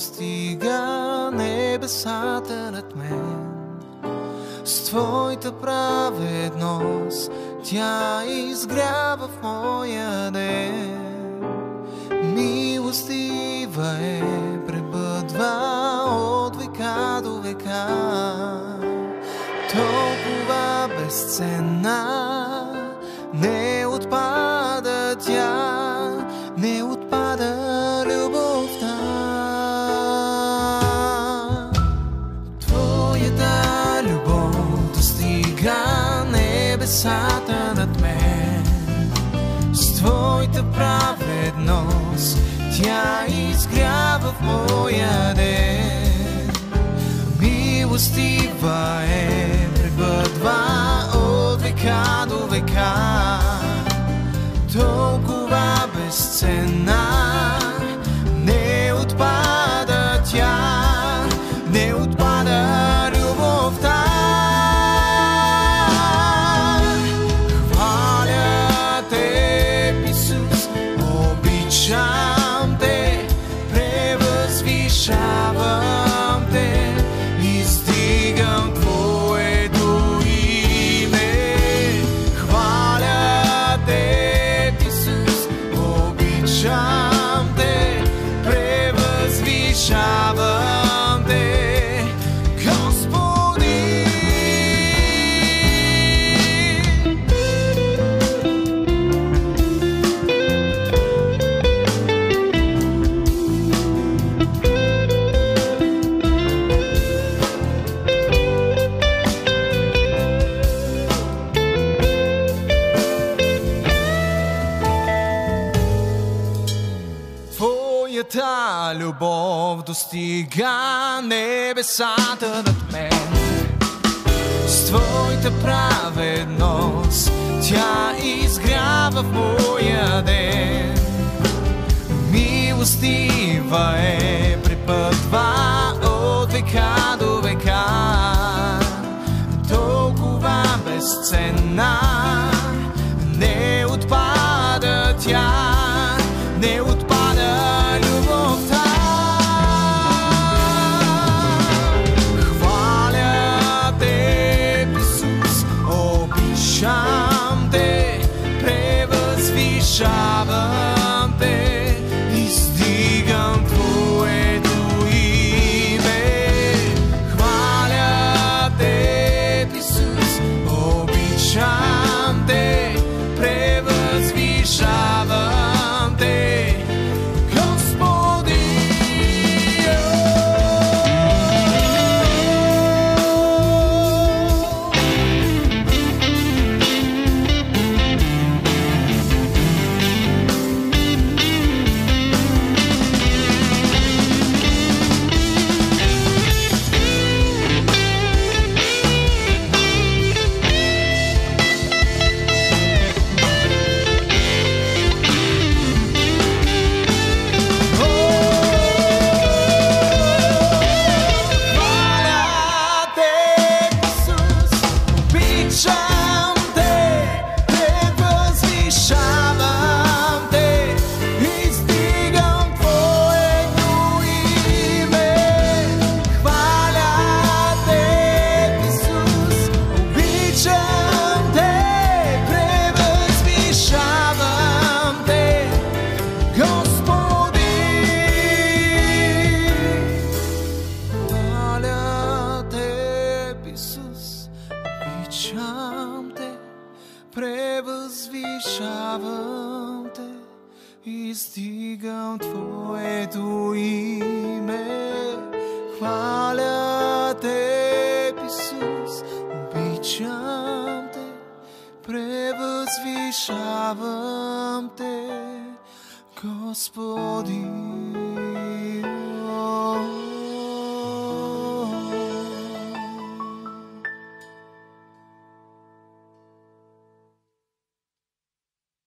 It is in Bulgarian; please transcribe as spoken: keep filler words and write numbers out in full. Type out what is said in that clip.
достига небесата над мен. С Твоята праведност тя изгрява в моя ден. Милостива е, пребъдва от века до века. Толкова безценна, не отпада тя, не отпада любовта. Твоята любов достига небесата над мен. С Твоята праведност тя изгрява в моя ден. Милостива е, пребъдва от века до века. Толкова безценна, не отпада тя, не отпада любовта. Хваля Те, Исус, обичам Те, превъзвишавам Те, издигам Твоето име. Хваля Те, Исус, обичам Те, превъзвишавам Те, Господи. Твоята любов достига небесата над мен. С Твоята праведност тя изгрява в моя ден. Милостива е, препътва от века до века. Толкова безценна, не отпада тя, не отпада любовта. Хваля Те, Исус, обичам Те, превъзвишавам Те, издигам Твоето име. Хваля Те, Исус, обичам Те, превъзвишавам Те, Господи. Превъзвишавам Те, издигам Твоето име. Хваля Те, Исус, обичам Те, превъзвишавам Те, Господи.